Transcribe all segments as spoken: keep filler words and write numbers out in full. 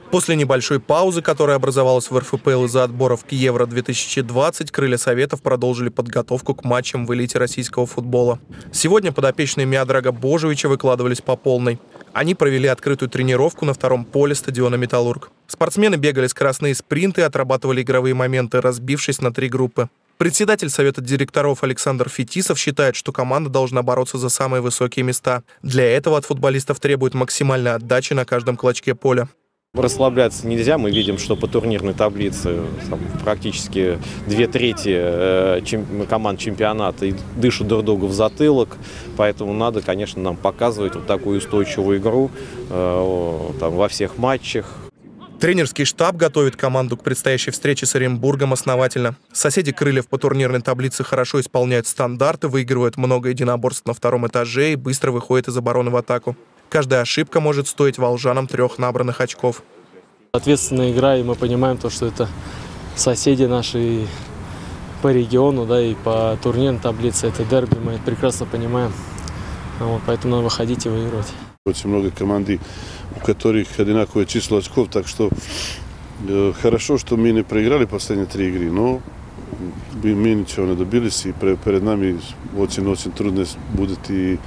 После небольшой паузы, которая образовалась в эр эф пэ эл из-за отборов к Евро две тысячи двадцать, крылья Советов продолжили подготовку к матчам в элите российского футбола. Сегодня подопечные Миодрага Божевича выкладывались по полной. Они провели открытую тренировку на втором поле стадиона «Металлург». Спортсмены бегали скоростные спринты и отрабатывали игровые моменты, разбившись на три группы. Председатель Совета директоров Александр Фетисов считает, что команда должна бороться за самые высокие места. Для этого от футболистов требует максимальной отдачи на каждом клочке поля. Расслабляться нельзя. Мы видим, что по турнирной таблице там, практически две трети э, чем, команд чемпионата дышат друг другу в затылок. Поэтому надо, конечно, нам показывать вот такую устойчивую игру э, там, во всех матчах. Тренерский штаб готовит команду к предстоящей встрече с Оренбургом основательно. Соседи крыльев по турнирной таблице хорошо исполняют стандарты, выигрывают много единоборств на втором этаже и быстро выходят из обороны в атаку. Каждая ошибка может стоить волжанам трех набранных очков. Ответственная игра, и мы понимаем, то, что это соседи наши по региону, да, и по турнирной таблице. Это дерби, мы это прекрасно понимаем. Вот, поэтому надо выходить и выигрывать. Очень много команд, у которых одинаковое число очков, так что э, хорошо, что мы не проиграли последние три игры, но мы ничего не добились, и перед нами очень-очень трудно будет, и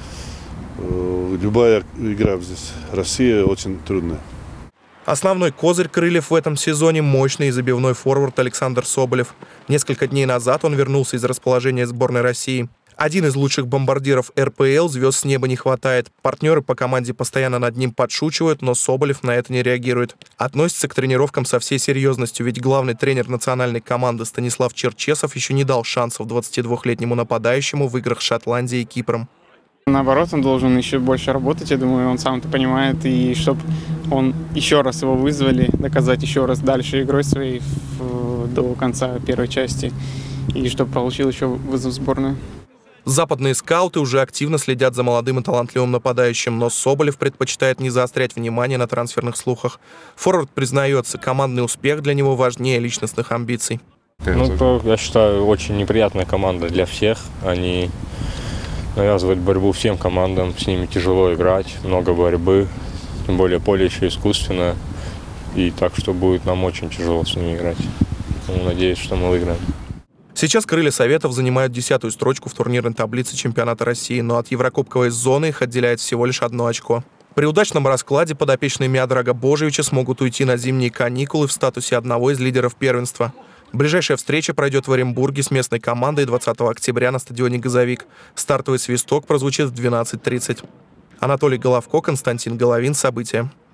э, любая игра здесь, Россия, очень трудная. Основной козырь крыльев в этом сезоне – мощный и забивной форвард Александр Соболев. Несколько дней назад он вернулся из расположения сборной России. Один из лучших бомбардиров эр пэ эл, звезд с неба не хватает. Партнеры по команде постоянно над ним подшучивают, но Соболев на это не реагирует. Относится к тренировкам со всей серьезностью, ведь главный тренер национальной команды Станислав Черчесов еще не дал шансов двадцатидвухлетнему нападающему в играх с Шотландией и Кипром. Наоборот, он должен еще больше работать, я думаю, он сам это понимает, и чтобы он еще раз его вызвали, доказать еще раз дальше игрой своей в, до конца первой части, и чтобы получил еще вызов в сборную. Западные скауты уже активно следят за молодым и талантливым нападающим, но Соболев предпочитает не заострять внимание на трансферных слухах. Форвард признается, командный успех для него важнее личностных амбиций. Ну, то, я считаю, очень неприятная команда для всех. Они навязывают борьбу всем командам, с ними тяжело играть, много борьбы, тем более поле еще искусственное. И так что будет нам очень тяжело с ними играть. Ну, надеюсь, что мы выиграем. Сейчас крылья Советов занимают десятую строчку в турнирной таблице чемпионата России, но от еврокубковой зоны их отделяет всего лишь одно очко. При удачном раскладе подопечные Миодрага Божевича смогут уйти на зимние каникулы в статусе одного из лидеров первенства. Ближайшая встреча пройдет в Оренбурге с местной командой двадцатого октября на стадионе «Газовик». Стартовый свисток прозвучит в двенадцать тридцать. Анатолий Головко, Константин Головин. События.